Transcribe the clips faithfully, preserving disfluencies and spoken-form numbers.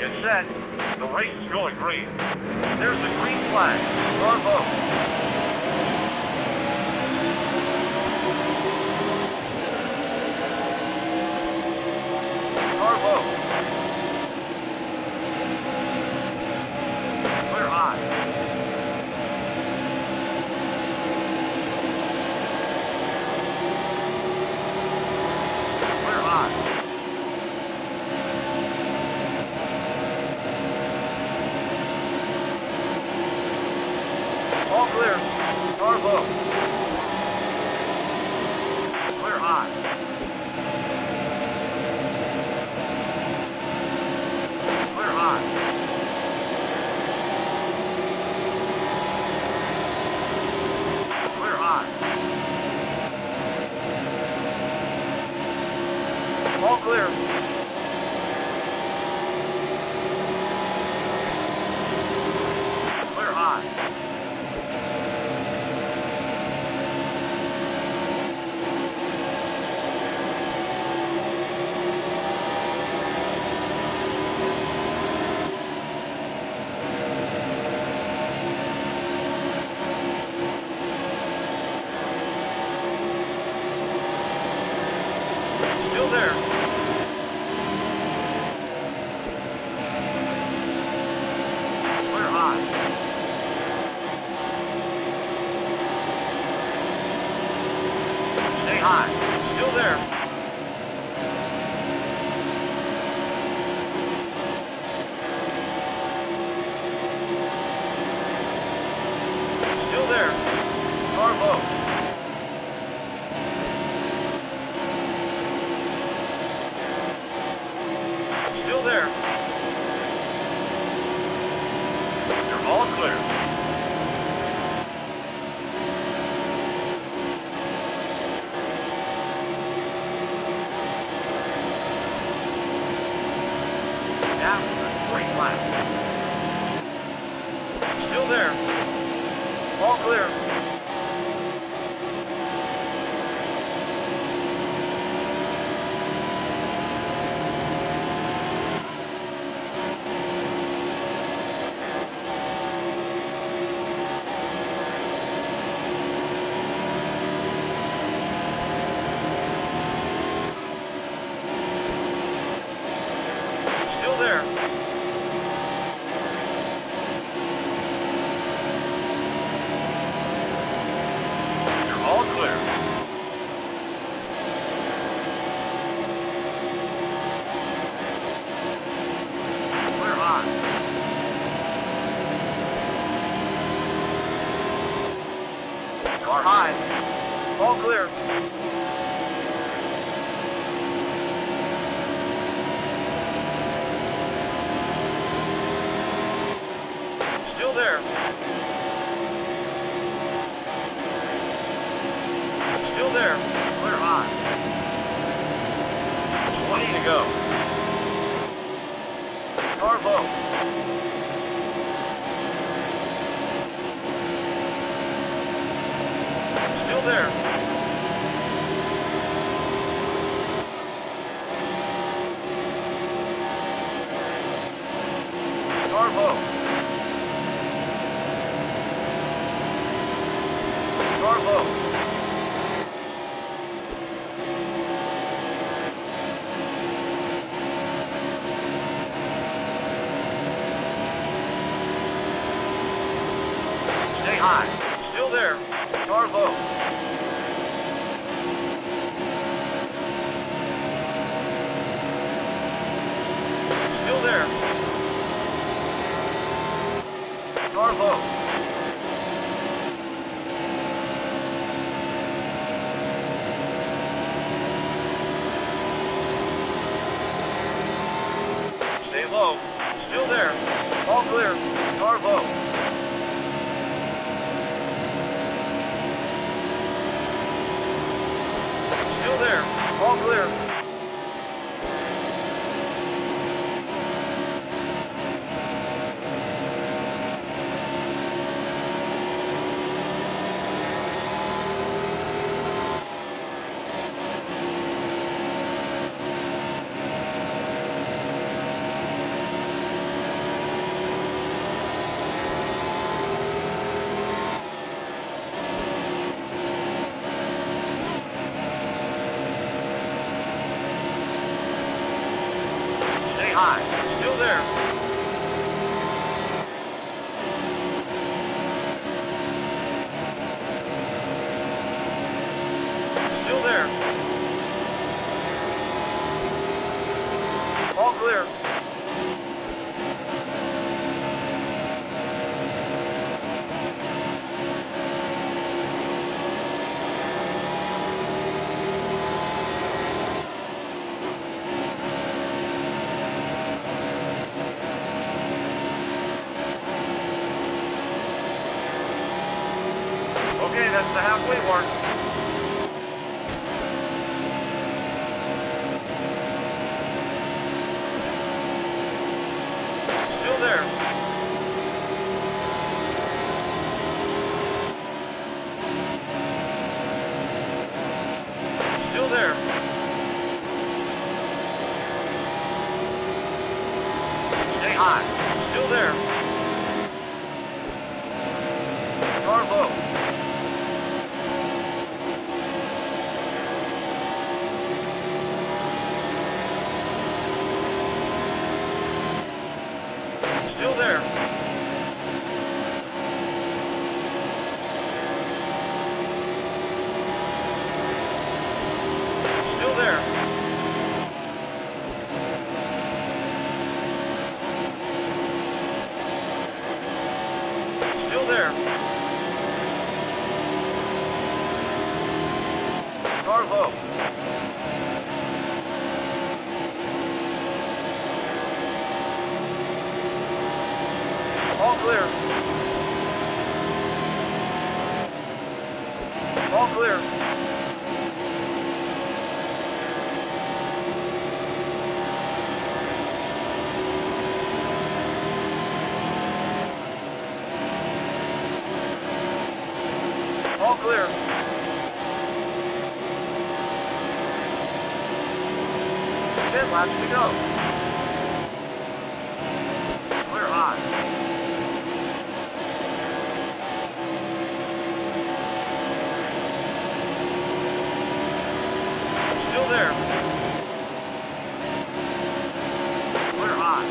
Get set. The race is going green. There's the green flag. Car vote. Car vote. Clear high. Clear high. All clear. Car low. Clear high. Clear high. Clear high. All clear. Clear high. Still there. Clear high. Stay high. Still there. Still there. Car low. Still there. You're all clear. Now, green flag. Still there. All clear. Still there. You're all clear. Clear high. Car high. All clear. Still there. Still there. Clear high. twenty to go. Car low. Still there. Car low. Car low. Stay high. Still there. Car low. Still there. Car low. Stay low. Still there. All clear. Car low. Still there. All clear. high. Still there. Still there. All clear. Okay, that's the halfway mark. Still there. Still there. Stay high. Still there. Car low. Still there. Still there. Still there. Car low. All clear. All clear. All clear. Ten laps to go. Clear high. Still there. Clear high.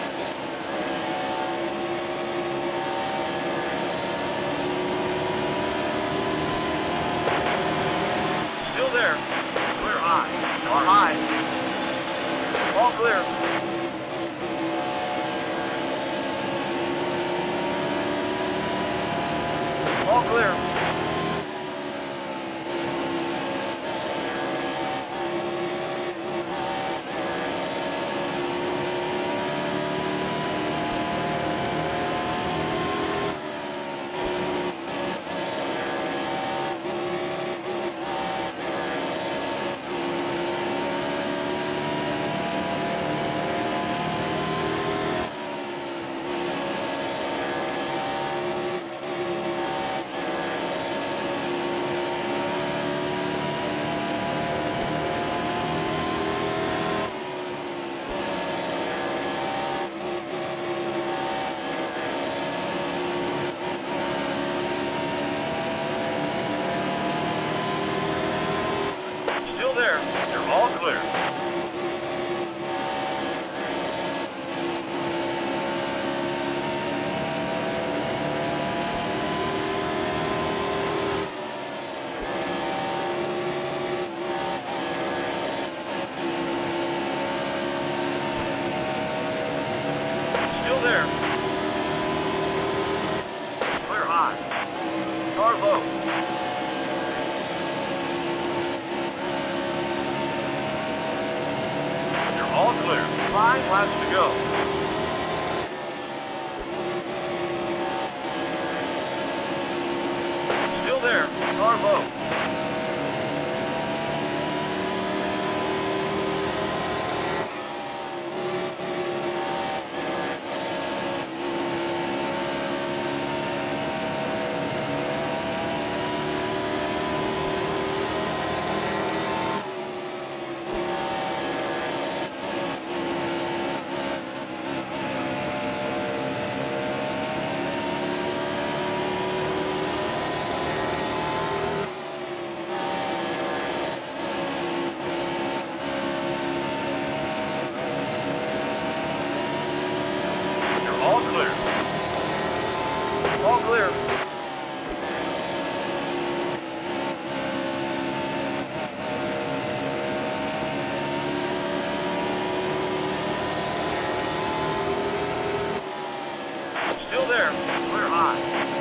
Still there. Clear high. Car high. All clear. All clear. Still there. They're all clear. Still there. Clear high. Car low. All clear. Five laps to go. Still there. Car low. Still there. Clear high.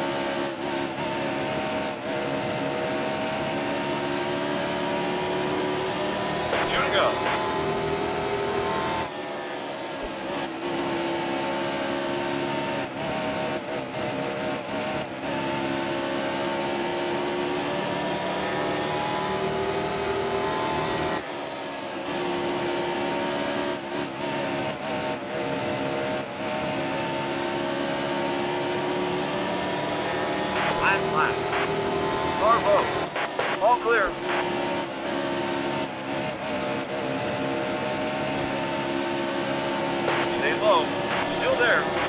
Two to go. Last lap. Car low. All clear. Stay low. Still there.